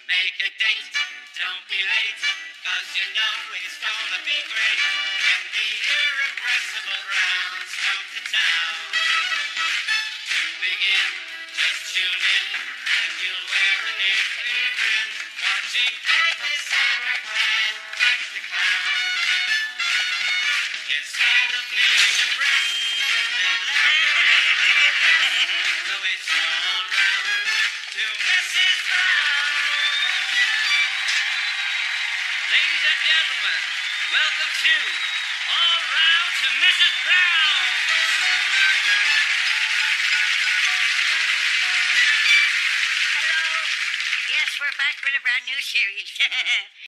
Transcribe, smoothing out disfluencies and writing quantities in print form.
Make a date, don't be late, 'cause you know it's gonna be great when the irrepressible rounds come to town. To begin, just tune in, and you'll wear a near clear grin, watching Agnes and her clan act the clown. Instead of feeling depressed, and so it's all round to Mrs. Brown. Ladies and gentlemen, welcome to All Round to Mrs. Brown. Hello. Yes, we're back with a brand new series.